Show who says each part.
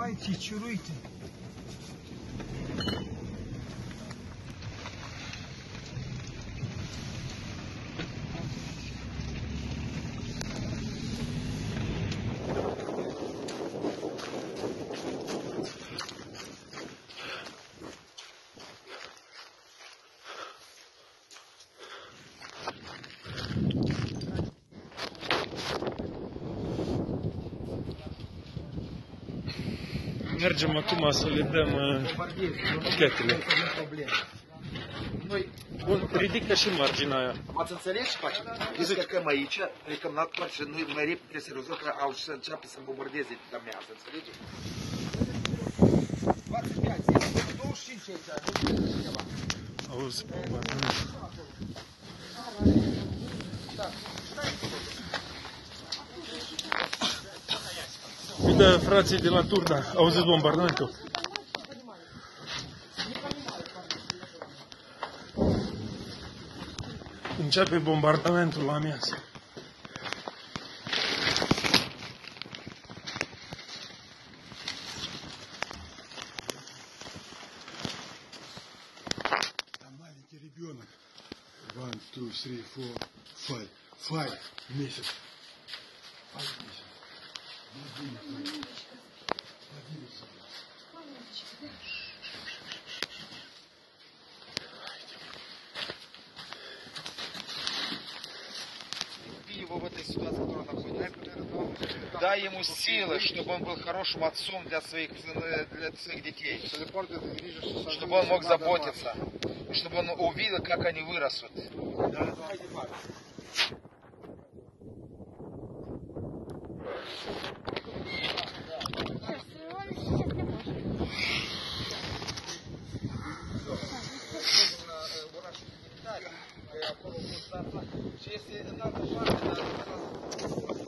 Speaker 1: Давайте, чуруйте.
Speaker 2: Mergem acum să le dăm pachetele. Bun, ridică și marginea aia.
Speaker 3: Ați înțeles ce facem? Noi plecăm aici, plecăm în altă parte și noi mai repede trebuie să rezolvăm că au să înceapă să bombardeze dămează, înțelegeți? 25 aici,
Speaker 2: Auzi, bombardament. Uite, frații de la Turda, auziți bombardamentul? Începe bombardamentul la amiază.
Speaker 4: Там маленький ребенок. 1, 2, 3, 4, 5 месяц. 5 месяцев.
Speaker 3: Его в этой ситуации, в которой он находится. Дай ему силы, чтобы он был хорошим отцом для своих детей. Чтобы он мог заботиться. Чтобы он увидел, как они вырастут. Și este în altă parte, dar